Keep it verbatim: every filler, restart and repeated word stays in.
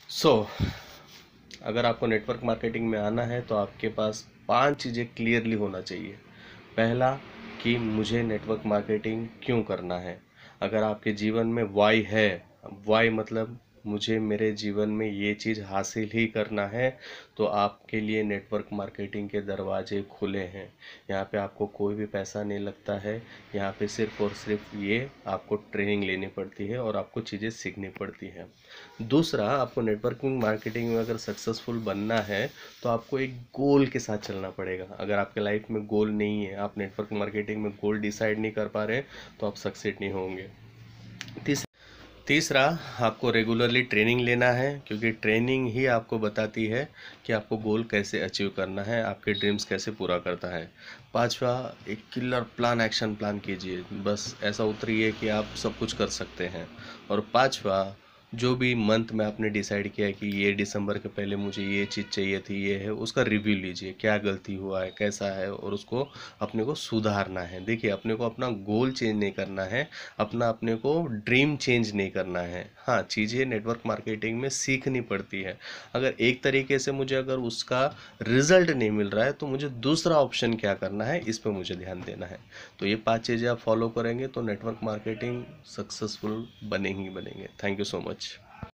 सो so, अगर आपको network marketing में आना है तो आपके पास पांच चीज़ें क्लियरली होना चाहिए। पहला, कि मुझे नेटवर्क मार्केटिंग क्यों करना है। अगर आपके जीवन में वाई है, वाई मतलब मुझे मेरे जीवन में ये चीज़ हासिल ही करना है, तो आपके लिए नेटवर्क मार्केटिंग के दरवाजे खुले हैं। यहाँ पे आपको कोई भी पैसा नहीं लगता है। यहाँ पे सिर्फ और सिर्फ ये आपको ट्रेनिंग लेनी पड़ती है और आपको चीज़ें सीखनी पड़ती है। दूसरा, आपको नेटवर्किंग मार्केटिंग में अगर सक्सेसफुल बनना है तो आपको एक गोल के साथ चलना पड़ेगा। अगर आपके लाइफ में गोल नहीं है, आप नेटवर्क मार्केटिंग में गोल डिसाइड नहीं कर पा रहे, तो आप सक्सेस नहीं होंगे। तीस तीसरा, आपको रेगुलरली ट्रेनिंग लेना है, क्योंकि ट्रेनिंग ही आपको बताती है कि आपको गोल कैसे अचीव करना है, आपके ड्रीम्स कैसे पूरा करता है। पांचवा, एक किलर प्लान, एक्शन प्लान कीजिए, बस ऐसा उतरिए कि आप सब कुछ कर सकते हैं। और पांचवा, जो भी मंथ में आपने डिसाइड किया है कि ये दिसंबर के पहले मुझे ये चीज़ चाहिए थी, ये है, उसका रिव्यू लीजिए, क्या गलती हुआ है, कैसा है, और उसको अपने को सुधारना है। देखिए, अपने को अपना गोल चेंज नहीं करना है, अपना अपने को ड्रीम चेंज नहीं करना है। हाँ, चीज़ें नेटवर्क मार्केटिंग में सीखनी पड़ती है। अगर एक तरीके से मुझे अगर उसका रिजल्ट नहीं मिल रहा है तो मुझे दूसरा ऑप्शन क्या करना है, इस पर मुझे ध्यान देना है। तो ये पांच चीज़ें आप फॉलो करेंगे तो नेटवर्क मार्केटिंग सक्सेसफुल बने ही बनेंगे। Thank you so much.